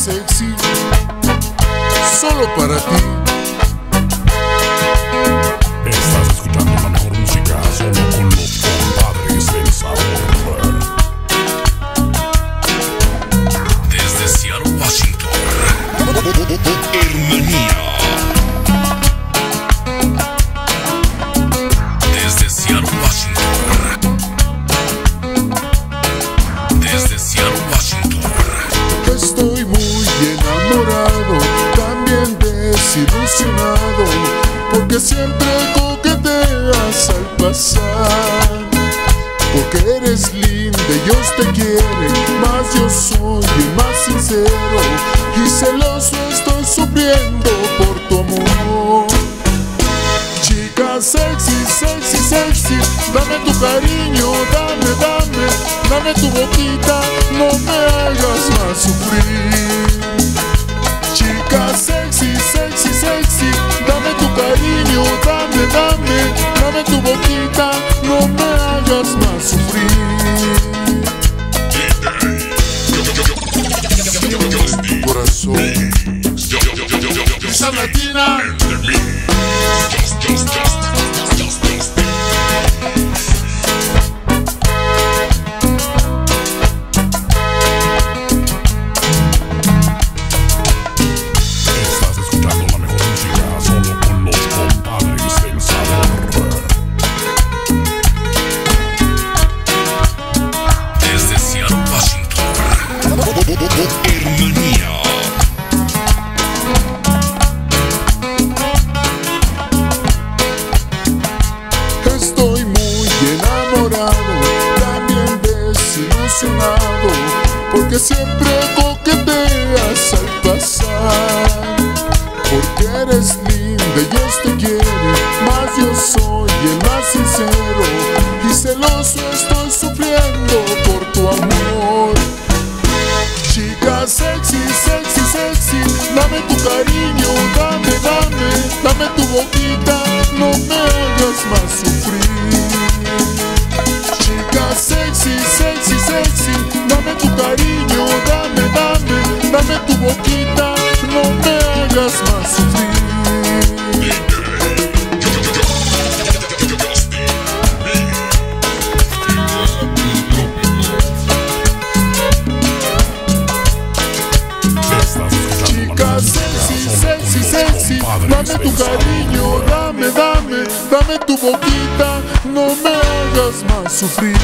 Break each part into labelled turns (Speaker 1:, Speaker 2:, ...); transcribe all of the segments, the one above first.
Speaker 1: sexy, solo para ti.
Speaker 2: Estás escuchando la mejor música solo con los compadres del sabor. Desde Seattle, Washington, Hermanía. Desde Seattle, Washington. Desde Seattle, Washington.
Speaker 1: Estoy muy enamorado, también desilusionado, porque siempre coqueteas al pasar. Porque eres linda y Dios te quiere, más yo soy el más sincero, y celoso estoy sufriendo por tu amor. Chica sexy, sexy, sexy, dame tu cariño, dame, dame, dame tu boquita, no me hagas más sufrir. Chica sexy, sexy, sexy, dame tu cariño, dame, dame, dame tu boquita, no me hagas más sufrir. Tu corazón, esa latina.
Speaker 2: Estás escuchando la mejor música solo con los compadres del sabor. Desde Seattle, Washington, Hermanía.
Speaker 1: Estoy muy enamorado, también desilusionado, porque siempre coqueteas al pasar. Porque eres linda y Dios te quiere, más yo soy el más sincero, y celoso estoy sufriendo por tu amor. Chica sexy, sexy, sexy, dame tu cariño, dame, dame, dame tu boquita, no me hagas más sufrir. Chica sexy, sexy, sexy, dame tu cariño, dame, dame, dame tu boquita, no me hagas más sufrir. Chica sexy, sexy, sexy, dame tu cariño, dame, dame, dame tu boquita, no me hagas más sufrir.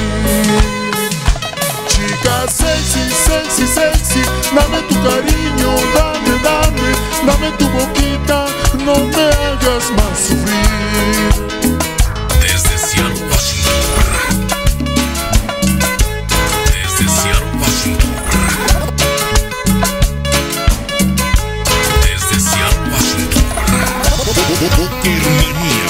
Speaker 1: Chica sexy, sexy, sexy, dame tu cariño, dame, dame, dame tu boquita, no me hagas más sufrir.
Speaker 2: Desde Seattle, Washington. Desde Seattle, Washington. Desde Seattle, Washington. Hermanía.